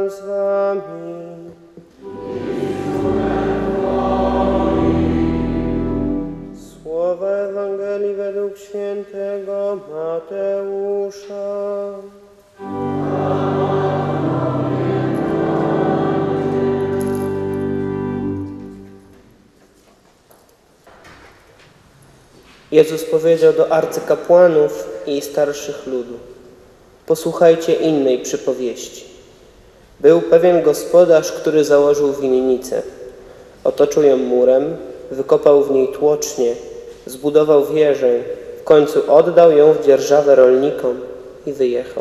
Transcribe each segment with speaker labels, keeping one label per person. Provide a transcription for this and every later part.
Speaker 1: Pan z wami. Słowa Ewangelii według świętego Mateusza. Jezus powiedział do arcykapłanów i starszych ludu: posłuchajcie innej przypowieści. Był pewien gospodarz, który założył winnicę. Otoczył ją murem, wykopał w niej tłocznie, zbudował wieżę, w końcu oddał ją w dzierżawę rolnikom i wyjechał.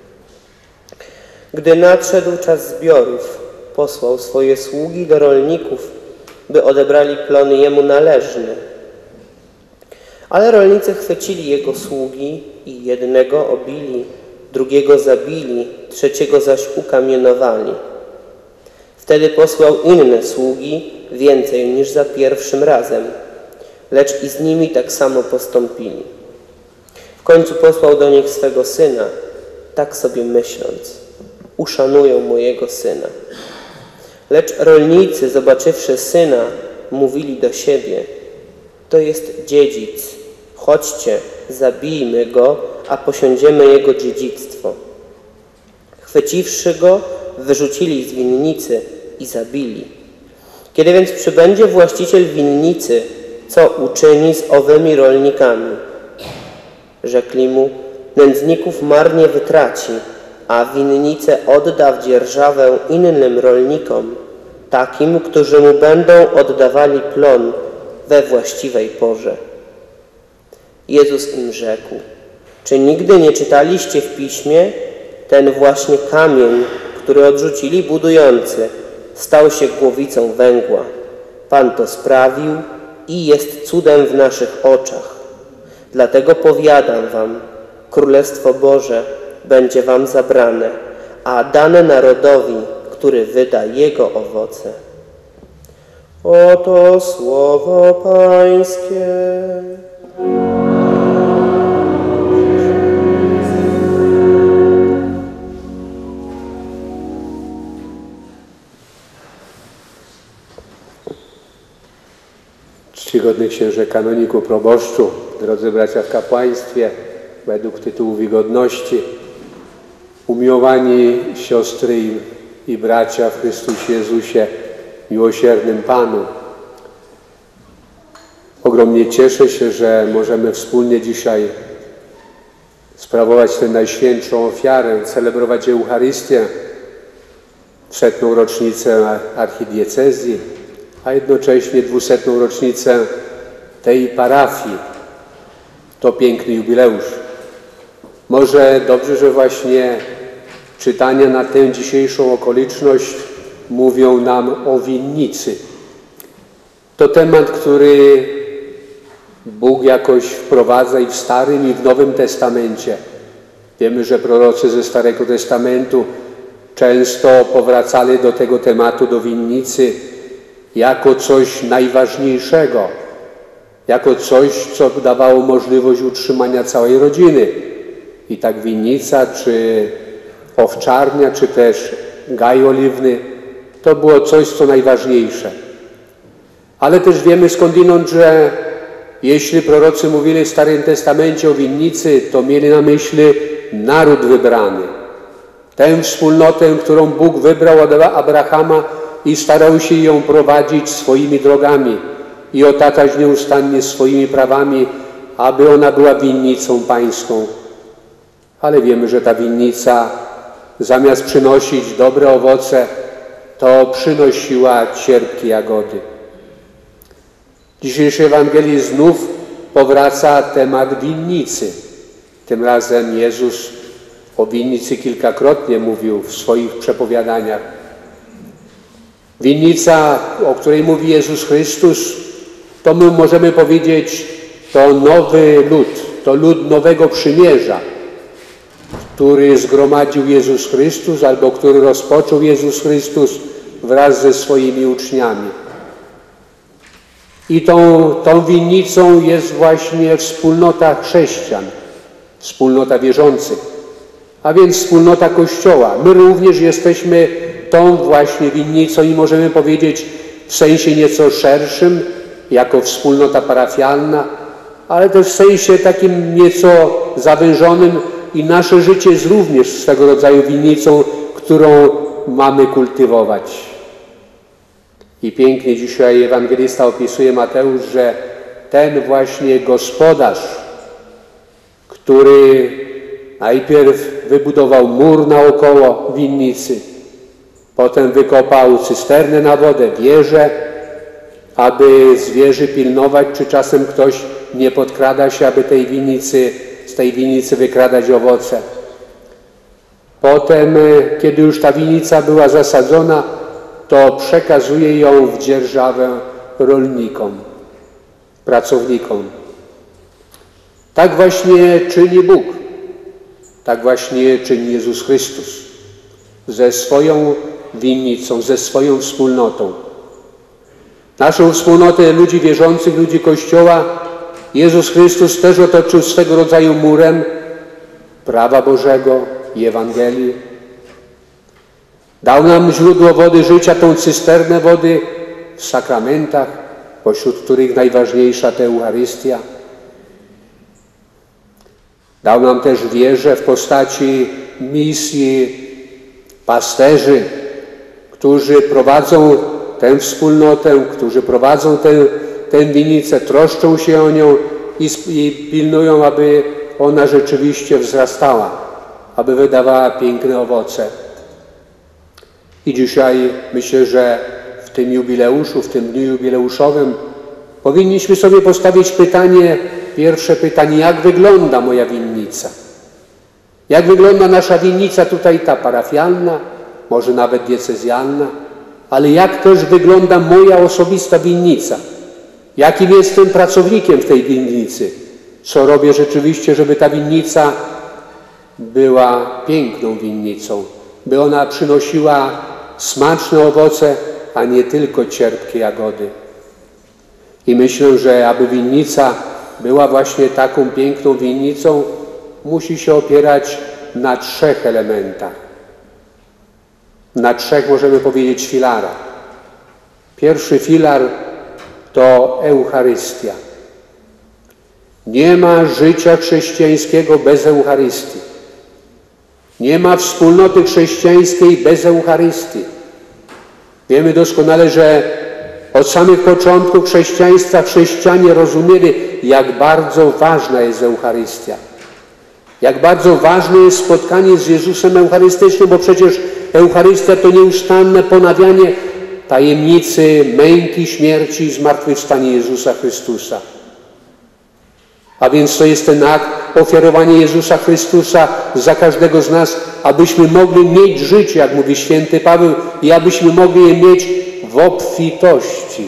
Speaker 1: Gdy nadszedł czas zbiorów, posłał swoje sługi do rolników, by odebrali plon jemu należny. Ale rolnicy chwycili jego sługi i jednego obili, drugiego zabili, trzeciego zaś ukamienowali. Wtedy posłał inne sługi, więcej niż za pierwszym razem, lecz i z nimi tak samo postąpili. W końcu posłał do nich swego syna, tak sobie myśląc: uszanują mojego syna. Lecz rolnicy, zobaczywszy syna, mówili do siebie: to jest dziedzic, chodźcie, zabijmy go, a posiądziemy jego dziedzictwo. Chwyciwszy go, wyrzucili z winnicy i zabili. Kiedy więc przybędzie właściciel winnicy, co uczyni z owymi rolnikami? Rzekli mu: nędzników marnie wytraci, a winnicę odda w dzierżawę innym rolnikom, takim, którzy mu będą oddawali plon we właściwej porze. Jezus im rzekł: czy nigdy nie czytaliście w Piśmie? Ten właśnie kamień, który odrzucili budujący, stał się głowicą węgła. Pan to sprawił i jest cudem w naszych oczach. Dlatego powiadam wam, Królestwo Boże będzie wam zabrane, a dane narodowi, który wyda jego owoce. Oto słowo Pańskie.
Speaker 2: Czcigodny księże kanoniku proboszczu, drodzy bracia w kapłaństwie, według tytułu godności, umiłowani siostry i bracia w Chrystusie Jezusie, miłosiernym Panu. Ogromnie cieszę się, że możemy wspólnie dzisiaj sprawować tę najświętszą ofiarę, celebrować Eucharystię, 300. rocznicę archidiecezji, a jednocześnie 200. rocznicę tej parafii. To piękny jubileusz. Może dobrze, że właśnie czytania na tę dzisiejszą okoliczność mówią nam o winnicy. To temat, który Bóg jakoś wprowadza i w Starym, i w Nowym Testamencie. Wiemy, że prorocy ze Starego Testamentu często powracali do tego tematu, do winnicy, jako coś najważniejszego, jako coś, co dawało możliwość utrzymania całej rodziny. I tak winnica, czy owczarnia, czy też gaj oliwny, to było coś, co najważniejsze. Ale też wiemy skądinąd, że jeśli prorocy mówili w Starym Testamencie o winnicy, to mieli na myśli naród wybrany. Tę wspólnotę, którą Bóg wybrał od Abrahama i starał się ją prowadzić swoimi drogami i otaczać nieustannie swoimi prawami, aby ona była winnicą pańską. Ale wiemy, że ta winnica zamiast przynosić dobre owoce, to przynosiła cierpkie jagody. W dzisiejszej Ewangelii znów powraca temat winnicy. Tym razem Jezus o winnicy kilkakrotnie mówił w swoich przepowiadaniach. Winnica, o której mówi Jezus Chrystus, to my możemy powiedzieć, to nowy lud, to lud nowego przymierza, który zgromadził Jezus Chrystus, albo który rozpoczął Jezus Chrystus wraz ze swoimi uczniami. I tą winnicą jest właśnie wspólnota chrześcijan, wspólnota wierzących, a więc wspólnota Kościoła. My również jesteśmy tą właśnie winnicą i możemy powiedzieć w sensie nieco szerszym, jako wspólnota parafialna, ale też w sensie takim nieco zawężonym i nasze życie jest również swego rodzaju winnicą, którą mamy kultywować. I pięknie dzisiaj ewangelista opisuje Mateusz, że ten właśnie gospodarz, który najpierw wybudował mur naokoło winnicy, potem wykopał cysternę na wodę, wieżę, aby z wieży pilnować, czy czasem ktoś nie podkrada się, aby z tej winnicy wykradać owoce. Potem, kiedy już ta winnica była zasadzona, to przekazuje ją w dzierżawę rolnikom, pracownikom. Tak właśnie czyni Bóg. Tak właśnie czyni Jezus Chrystus ze swoją winnicą, ze swoją wspólnotą. Naszą wspólnotę ludzi wierzących, ludzi Kościoła Jezus Chrystus też otoczył swego rodzaju murem prawa Bożego i Ewangelii. Dał nam źródło wody życia, tą cysternę wody w sakramentach, pośród których najważniejsza to Eucharystia. Dał nam też wierzę w postaci misji pasterzy, którzy prowadzą tę wspólnotę, którzy prowadzą tę winnicę, troszczą się o nią i pilnują, aby ona rzeczywiście wzrastała, aby wydawała piękne owoce. I dzisiaj myślę, że w tym jubileuszu, w tym dniu jubileuszowym powinniśmy sobie postawić pytanie, pierwsze pytanie, jak wygląda moja winnica? Jak wygląda nasza winnica tutaj, ta parafialna, może nawet diecezjalna, ale jak też wygląda moja osobista winnica? Jakim jestem pracownikiem w tej winnicy? Co robię rzeczywiście, żeby ta winnica była piękną winnicą, by ona przynosiła smaczne owoce, a nie tylko cierpkie jagody. I myślę, że aby winnica była właśnie taką piękną winnicą, musi się opierać na 3 elementach. Na 3, możemy powiedzieć, filarach. Pierwszy filar to Eucharystia. Nie ma życia chrześcijańskiego bez Eucharystii. Nie ma wspólnoty chrześcijańskiej bez Eucharystii. Wiemy doskonale, że od samych początków chrześcijaństwa chrześcijanie rozumieli, jak bardzo ważna jest Eucharystia. Jak bardzo ważne jest spotkanie z Jezusem Eucharystycznym, bo przecież Eucharystia to nieustanne ponawianie tajemnicy męki, śmierci i zmartwychwstania Jezusa Chrystusa. A więc to jest ten akt ofiarowania Jezusa Chrystusa za każdego z nas, abyśmy mogli mieć życie, jak mówi święty Paweł, i abyśmy mogli je mieć w obfitości.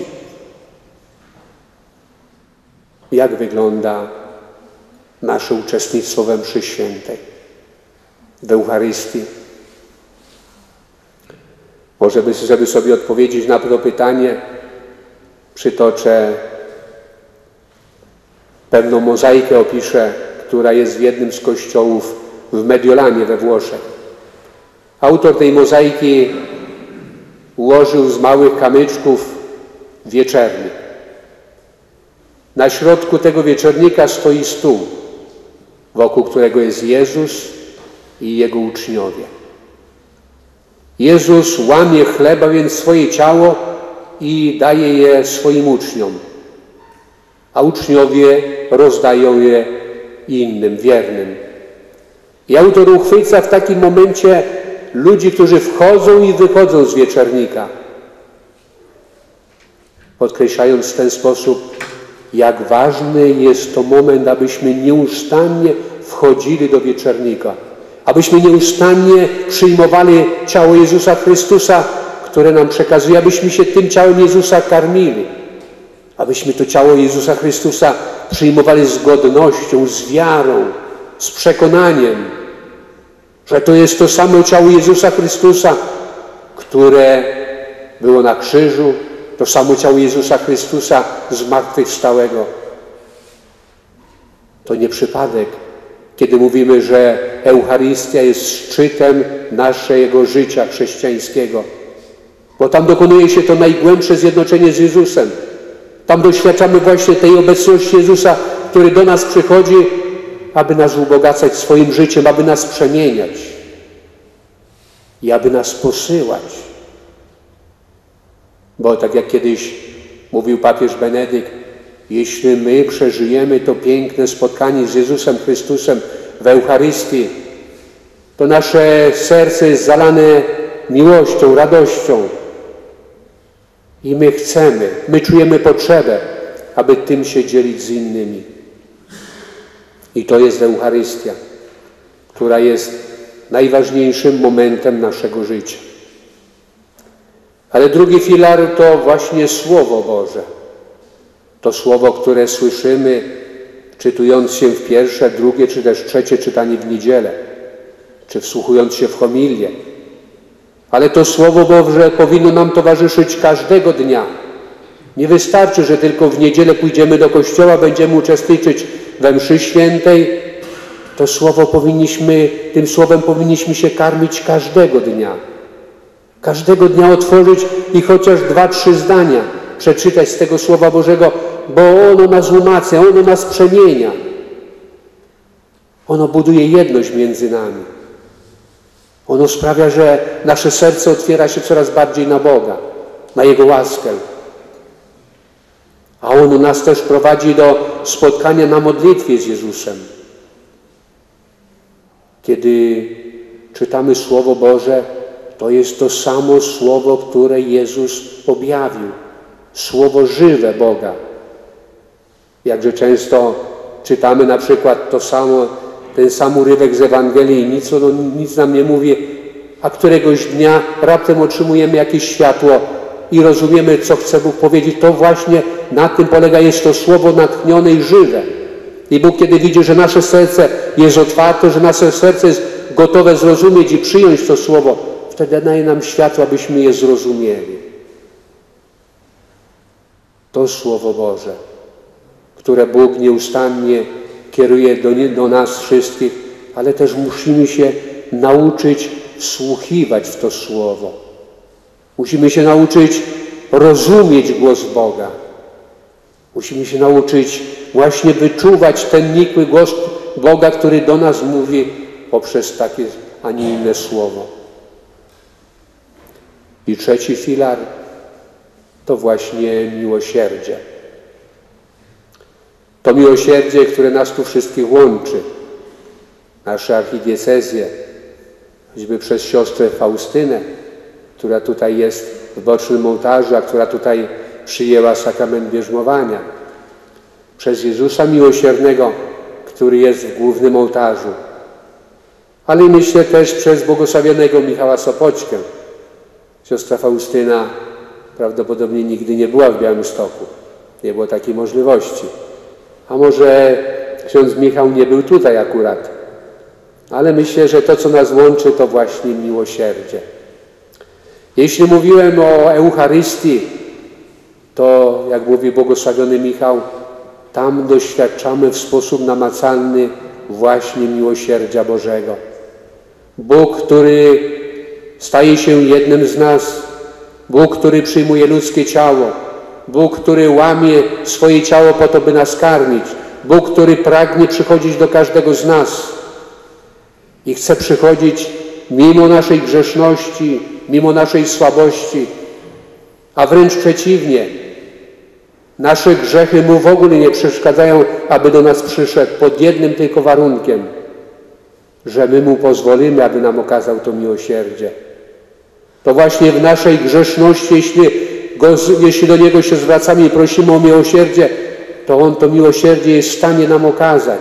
Speaker 2: Jak wygląda nasze uczestnictwo we mszy świętej, w Eucharystii? Może żeby sobie odpowiedzieć na to pytanie, przytoczę pewną mozaikę, opiszę, która jest w jednym z kościołów w Mediolanie we Włoszech. Autor tej mozaiki ułożył z małych kamyczków wieczernik. Na środku tego wieczernika stoi stół, wokół którego jest Jezus i Jego uczniowie. Jezus łamie chleba, więc swoje ciało, i daje je swoim uczniom, a uczniowie rozdają je innym, wiernym. I autor uchwyca w takim momencie ludzi, którzy wchodzą i wychodzą z wieczernika, podkreślając w ten sposób, jak ważny jest to moment, abyśmy nieustannie wchodzili do wieczernika, abyśmy nieustannie przyjmowali ciało Jezusa Chrystusa, które nam przekazuje, abyśmy się tym ciałem Jezusa karmili, abyśmy to ciało Jezusa Chrystusa przyjmowali z godnością, z wiarą, z przekonaniem, że to jest to samo ciało Jezusa Chrystusa, które było na krzyżu, to samo ciało Jezusa Chrystusa zmartwychwstałego. To nie przypadek, kiedy mówimy, że Eucharystia jest szczytem naszego życia chrześcijańskiego. Bo tam dokonuje się to najgłębsze zjednoczenie z Jezusem. Tam doświadczamy właśnie tej obecności Jezusa, który do nas przychodzi, aby nas ubogacać swoim życiem, aby nas przemieniać i aby nas posyłać. Bo tak jak kiedyś mówił papież Benedykt, jeśli my przeżyjemy to piękne spotkanie z Jezusem Chrystusem w Eucharystii, to nasze serce jest zalane miłością, radością. I my czujemy potrzebę, aby tym się dzielić z innymi. I to jest Eucharystia, która jest najważniejszym momentem naszego życia. Ale drugi filar to właśnie Słowo Boże. To Słowo, które słyszymy, czytując się w pierwsze, drugie, czy też trzecie czytanie w niedzielę, czy wsłuchując się w homilię. Ale to Słowo Boże powinno nam towarzyszyć każdego dnia. Nie wystarczy, że tylko w niedzielę pójdziemy do kościoła, będziemy uczestniczyć we mszy świętej. Tym Słowem powinniśmy się karmić każdego dnia. Każdego dnia otworzyć i chociaż 2-3 zdania przeczytać z tego Słowa Bożego, bo ono nas umacnia, ono nas przemienia. Ono buduje jedność między nami. Ono sprawia, że nasze serce otwiera się coraz bardziej na Boga, na Jego łaskę. A ono nas też prowadzi do spotkania na modlitwie z Jezusem. Kiedy czytamy Słowo Boże, to jest to samo Słowo, które Jezus objawił. Słowo żywe Boga. Jakże często czytamy na przykład ten sam urywek z Ewangelii i nic nam nie mówi, a któregoś dnia raptem otrzymujemy jakieś światło i rozumiemy, co chce Bóg powiedzieć. To właśnie na tym polega, jest to Słowo natchnione i żywe. I Bóg, kiedy widzi, że nasze serce jest otwarte, że nasze serce jest gotowe zrozumieć i przyjąć to Słowo, wtedy daje nam światło, abyśmy je zrozumieli. To Słowo Boże, które Bóg nieustannie kieruje do nas wszystkich, ale też musimy się nauczyć wsłuchiwać w to Słowo. Musimy się nauczyć rozumieć głos Boga. Musimy się nauczyć właśnie wyczuwać ten nikły głos Boga, który do nas mówi poprzez takie, a nie inne Słowo. I trzeci filar to właśnie miłosierdzie. To miłosierdzie, które nas tu wszystkich łączy. Nasze archidiecezje, choćby przez siostrę Faustynę, która tutaj jest w bocznym ołtarzu, a która tutaj przyjęła sakrament bierzmowania. Przez Jezusa Miłosiernego, który jest w głównym ołtarzu. Ale myślę też przez błogosławionego Michała Sopoćkę. Siostra Faustyna prawdopodobnie nigdy nie była w Białymstoku. Nie było takiej możliwości. A może ksiądz Michał nie był tutaj akurat. Ale myślę, że to, co nas łączy, to właśnie miłosierdzie. Jeśli mówiłem o Eucharystii, to, jak mówi błogosławiony Michał, tam doświadczamy w sposób namacalny właśnie miłosierdzia Bożego. Bóg, który staje się jednym z nas, Bóg, który przyjmuje ludzkie ciało, Bóg, który łamie swoje ciało po to, by nas karmić, Bóg, który pragnie przychodzić do każdego z nas i chce przychodzić mimo naszej grzeszności, mimo naszej słabości, a wręcz przeciwnie, nasze grzechy Mu w ogóle nie przeszkadzają, aby do nas przyszedł pod jednym tylko warunkiem, że my Mu pozwolimy, aby nam okazał to miłosierdzie. To właśnie w naszej grzeszności, jeśli do Niego się zwracamy i prosimy o miłosierdzie, to On to miłosierdzie jest w stanie nam okazać.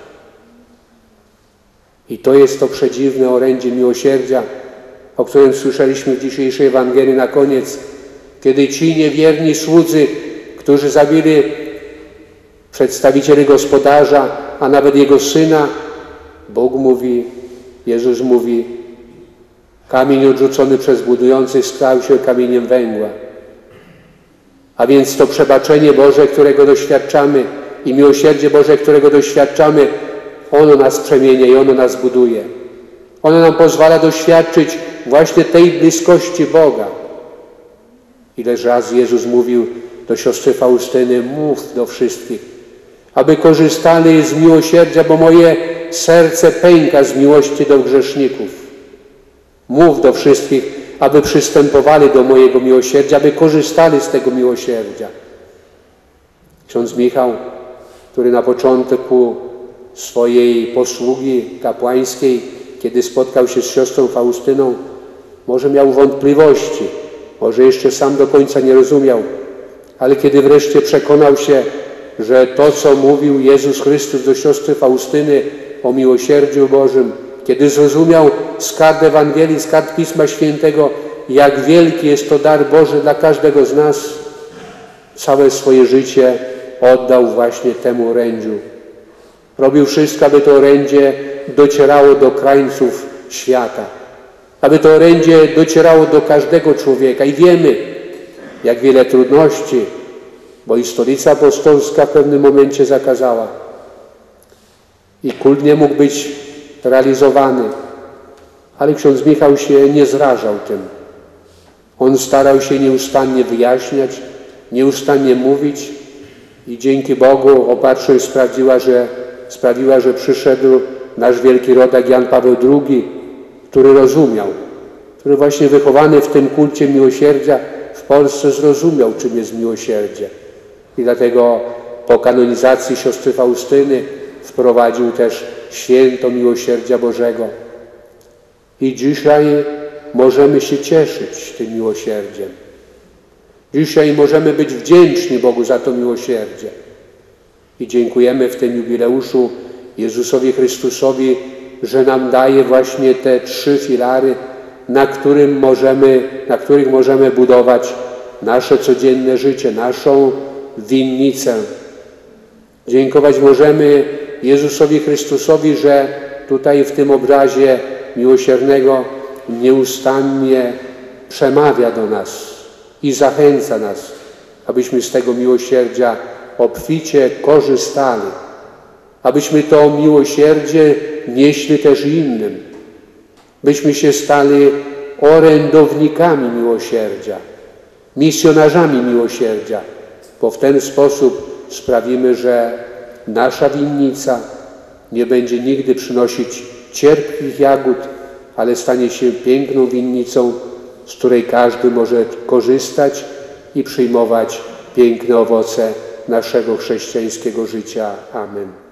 Speaker 2: I to jest to przedziwne orędzie miłosierdzia, o którym słyszeliśmy w dzisiejszej Ewangelii na koniec, kiedy ci niewierni słudzy, którzy zabili przedstawicieli gospodarza, a nawet jego syna, Bóg mówi, Jezus mówi, kamień odrzucony przez budujących stał się kamieniem węgła. A więc to przebaczenie Boże, którego doświadczamy i miłosierdzie Boże, którego doświadczamy, ono nas przemienia i ono nas buduje. Ono nam pozwala doświadczyć właśnie tej bliskości Boga. Ileż razy Jezus mówił do siostry Faustyny: mów do wszystkich, aby korzystali z miłosierdzia, bo moje serce pęka z miłości do grzeszników. Mów do wszystkich, aby przystępowali do mojego miłosierdzia, aby korzystali z tego miłosierdzia. Ksiądz Michał, który na początku swojej posługi kapłańskiej, kiedy spotkał się z siostrą Faustyną, może miał wątpliwości, może jeszcze sam do końca nie rozumiał, ale kiedy wreszcie przekonał się, że to, co mówił Jezus Chrystus do siostry Faustyny o miłosierdziu Bożym, kiedy zrozumiał z kart Ewangelii, z kart Pisma Świętego, jak wielki jest to dar Boży dla każdego z nas, całe swoje życie oddał właśnie temu orędziu. Robił wszystko, aby to orędzie docierało do krańców świata, aby to orędzie docierało do każdego człowieka. I wiemy, jak wiele trudności, bo i Stolica Apostolska w pewnym momencie zakazała. I kult nie mógł być realizowany. Ale ksiądz Michał się nie zrażał tym. On starał się nieustannie wyjaśniać, nieustannie mówić i dzięki Bogu opatrzność sprawiła, że przyszedł nasz wielki rodak Jan Paweł II, który rozumiał, który właśnie wychowany w tym kulcie miłosierdzia w Polsce zrozumiał, czym jest miłosierdzie. I dlatego po kanonizacji siostry Faustyny wprowadził też święto miłosierdzia Bożego. I dzisiaj możemy się cieszyć tym miłosierdziem. Dzisiaj możemy być wdzięczni Bogu za to miłosierdzie. I dziękujemy w tym jubileuszu Jezusowi Chrystusowi, że nam daje właśnie te 3 filary, na których możemy budować nasze codzienne życie, naszą winnicę. Dziękować możemy Jezusowi Chrystusowi, że tutaj w tym obrazie miłosiernego nieustannie przemawia do nas i zachęca nas, abyśmy z tego miłosierdzia obficie korzystali, abyśmy to miłosierdzie nieśli też innym, byśmy się stali orędownikami miłosierdzia, misjonarzami miłosierdzia, bo w ten sposób sprawimy, że nasza winnica nie będzie nigdy przynosić cierpkich jagód, ale stanie się piękną winnicą, z której każdy może korzystać i przyjmować piękne owoce naszego chrześcijańskiego życia. Amen.